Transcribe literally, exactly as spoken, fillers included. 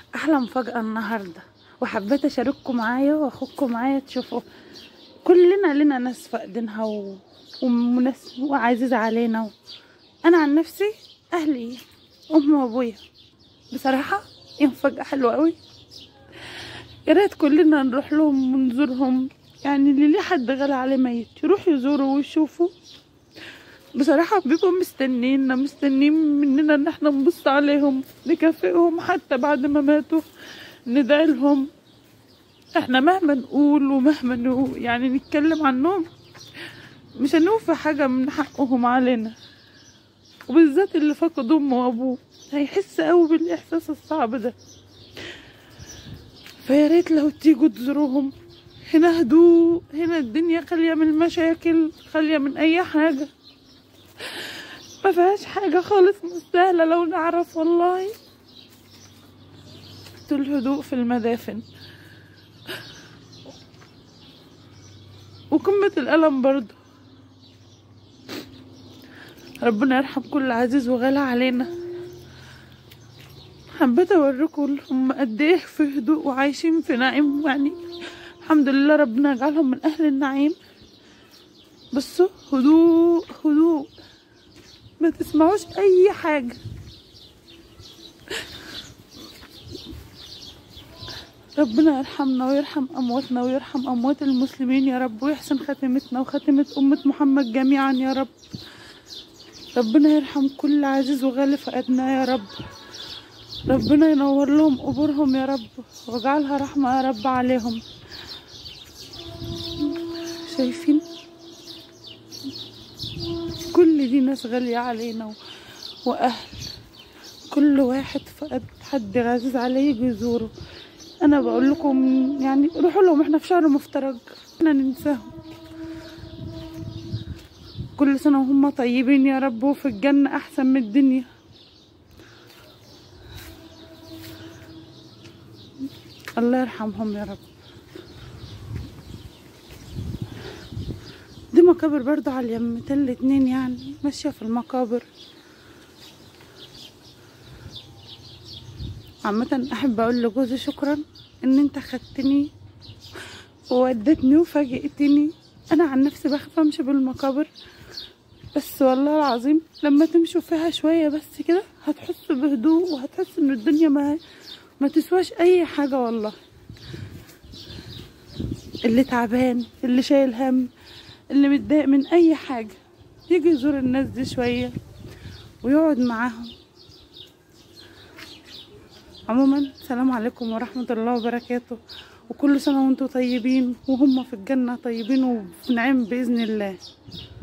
احلى مفاجأة النهاردة، وحبيت اشارككم معايا واخدكم معايا تشوفوا. كلنا لنا ناس فاقدينها و... وناس وعزيزة علينا و... انا عن نفسي اهلي، امي وابويا، بصراحة هي مفاجأة حلوة قوي. يا ريت كلنا نروح لهم ونزورهم، يعني اللي ليه حد غالي عليه ميت يروح يزوروا ويشوفوا. بصراحة بيبقوا مستنينا مستنين مننا ان احنا نبص عليهم، نكافئهم حتى بعد ما ماتوا، ندعي لهم. احنا مهما نقول ومهما نقول يعني نتكلم عنهم مش هنوفي حاجة من حقهم علينا، وبالذات اللي فقد امه وابوه هيحس قوي بالاحساس الصعب ده. فياريت لو تيجوا تزوروهم. هنا هدوء، هنا الدنيا خالية من المشاكل، خالية من اي حاجة، ما فيهاش حاجة خالص مستاهلة. لو نعرف والله الهدوء في المدافن وقمة الألم برضه. ربنا يرحم كل عزيز وغالي علينا. حبيت اوريكم هم قد ايه في هدوء وعايشين في نعيم، يعني الحمد لله ربنا يجعلهم من اهل النعيم. بصوا هدوء هدوء، ما تسمعوش اي حاجة. ربنا يرحمنا ويرحم امواتنا ويرحم اموات المسلمين يا رب، ويحسن خاتمتنا وخاتمة امة محمد جميعا يا رب. ربنا يرحم كل عزيز وغالي فقدنا يا رب. ربنا ينور لهم قبورهم يا رب، واجعلها رحمة يا رب عليهم. شايفين كل دي ناس غالية علينا و... واهل، كل واحد فقد حد عزيز عليه يجي يزوره. انا بقول لكم يعني روحوا لهم، احنا في شهر مفترج، احنا ننساهم. كل سنة وهم طيبين يا رب، وفي الجنة احسن من الدنيا. الله يرحمهم يا رب. دي مقابر برضه على اليمتين الاتنين، يعني ماشية في المقابر. عامة احب اقول لجوزي شكرا ان انت خدتني وودتني وفاجئتني. انا عن نفسي بخاف امشي بالمقابر، بس والله العظيم لما تمشوا فيها شوية بس كده هتحسوا بهدوء، وهتحسوا ان الدنيا ما ما تسواش اي حاجة والله. اللي تعبان، اللي شايل هم، اللي متضايق من اي حاجة يجي يزور الناس دي شوية ويقعد معاهم. عموما السلام عليكم ورحمة الله وبركاته، وكل سنة وانتم طيبين وهم في الجنة طيبين وفي نعيم بإذن الله.